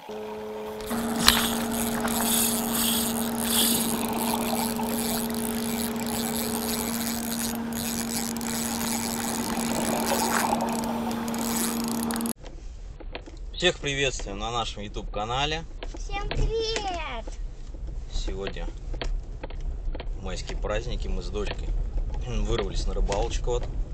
Всех приветствуем на нашем YouTube канале. Всем привет! Сегодня майские праздники, мы с дочкой вырвались на рыбалочку. Вот